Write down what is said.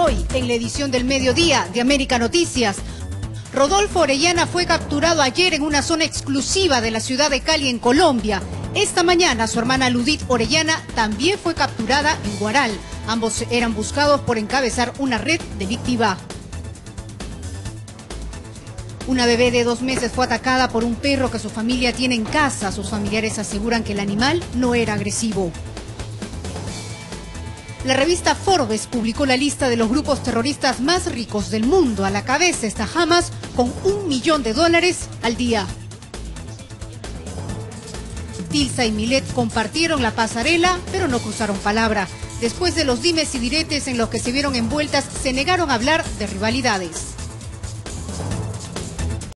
Hoy, en la edición del mediodía de América Noticias, Rodolfo Orellana fue capturado ayer en una zona exclusiva de la ciudad de Cali, en Colombia. Esta mañana, su hermana Ludith Orellana también fue capturada en Guaral. Ambos eran buscados por encabezar una red delictiva. Una bebé de 2 meses fue atacada por un perro que su familia tiene en casa. Sus familiares aseguran que el animal no era agresivo. La revista Forbes publicó la lista de los grupos terroristas más ricos del mundo. A la cabeza está Hamas con $1 millón al día. Tilsa y Milet compartieron la pasarela, pero no cruzaron palabra. Después de los dimes y diretes en los que se vieron envueltas, se negaron a hablar de rivalidades.